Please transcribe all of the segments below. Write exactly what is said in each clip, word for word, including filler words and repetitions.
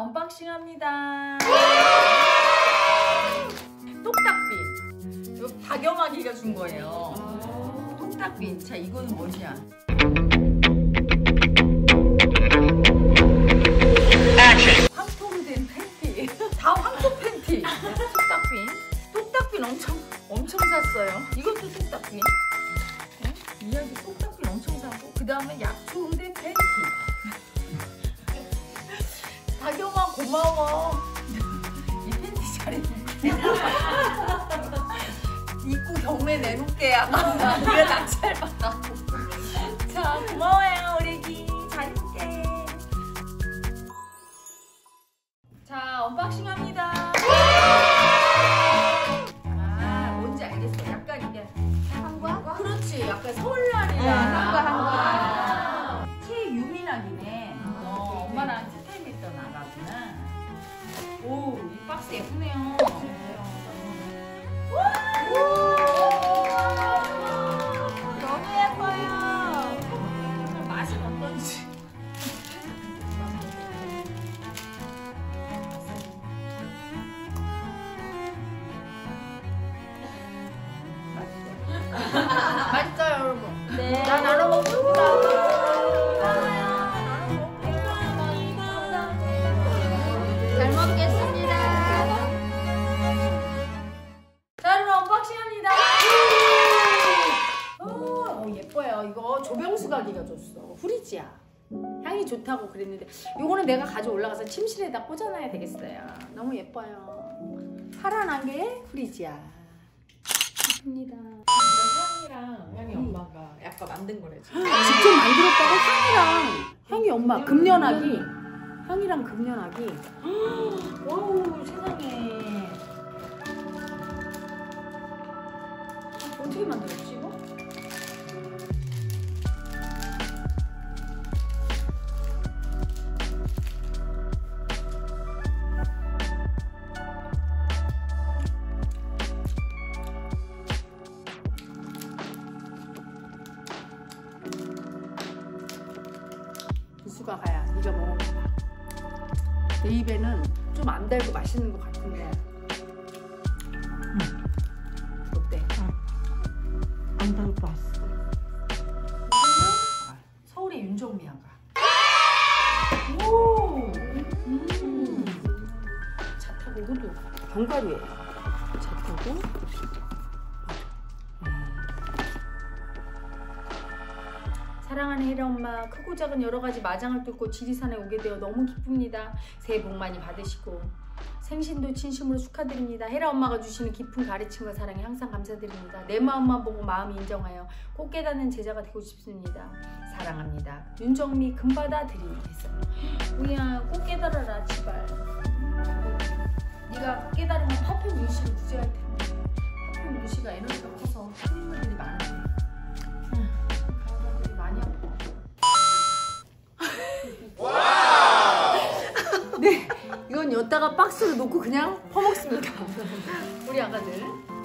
언박싱 합니다. 똑딱빈. 이거 박영아기가 준 거예요. 똑딱빈. 자, 이거는 뭐냐? 황토된 팬티. 다 황토 팬티. 똑딱빈. 똑딱빈 엄청 엄청 샀어요. 이것도 똑딱빈. 네? 이야기 똑딱빈 엄청 사고. 그 다음에 약초된 팬티. 박영아 고마워. 이 팬티 잘 입을게. 입고 경매 내놓을게. 아마 네가 낙찰 받아. 자, 고마워요 우리 애기. 잘 입을게. 자, 언박싱 합니다. 아, 뭔지 알겠어. 약간 이게 한과? 그렇지. 약간 설날이랑 한과 한과. 최유민학이네. 어, 엄마랑 스타일 있던 아가구나. 오, 이 박스 예쁘네요. 너무 예뻐요. 맛은 어떤지. 맛있어요 여러분. 네. 나 나눠 먹습니다. 잘 먹겠습니다. 자, 여러분 언박싱합니다. 오, 오, 예뻐요. 이거 조병수 가게가 줬어. 후리지아. 향이 좋다고 그랬는데 요거는 내가 가져 올라가서 침실에다 꽂아놔야 되겠어요. 너무 예뻐요. 파란 안개에 후리지아. 예쁩니다. 향이랑 향이 엄마가 약간 만든 거래. 직접 만들었다고 향이랑 향이 엄마 금연하기 향이랑 금연하기. 와우 세상에. 어떻게 만들었지 이거? 수가 가야 네가 먹어봐. 내 입에는 좀 안 달고 맛있는 것 같은데. 응. 어때? 응. 안 달고 맛있어. 서울의 윤정미아가. 오. 음. 차 타고 호두. 견과류예요. 차 타고. 사랑하는 혜라 엄마, 크고 작은 여러 가지 마장을 뚫고 지리산에 오게 되어 너무 기쁩니다. 새해 복 많이 받으시고 생신도 진심으로 축하드립니다. 혜라 엄마가 주시는 깊은 가르침과 사랑에 항상 감사드립니다. 내 마음만 보고 마음이 인정하여 꼭 깨닫는 제자가 되고 싶습니다. 사랑합니다. 윤정미 금바다 드림에서. 우야, 꼭 깨달아라 제발. 네가 깨달으면 파편 유시를 구제할 텐데. 파편 유시가 에너지가 커서 손님들이 많은데. 많이 아파. 네, 이건 여기다가 박스로 놓고 그냥 퍼먹습니다. 우리 아가들.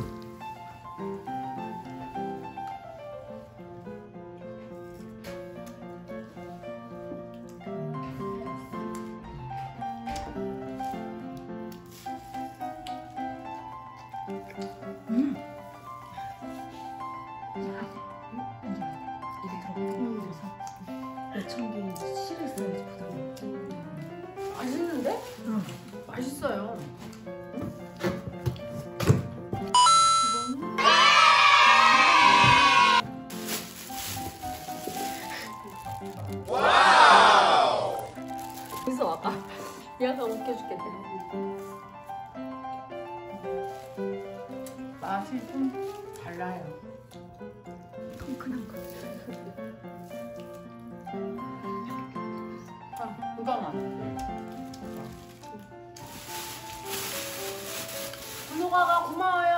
음. 몇천 개 실을 써야지 부담이. 맛있는데? 응. 맛있어요. 와우! 여기서 와봐. 얘가 웃겨 죽겠네. 맛이 좀 달라요. 통큰한 거. 아, 이거만. 은호가가 고마워요.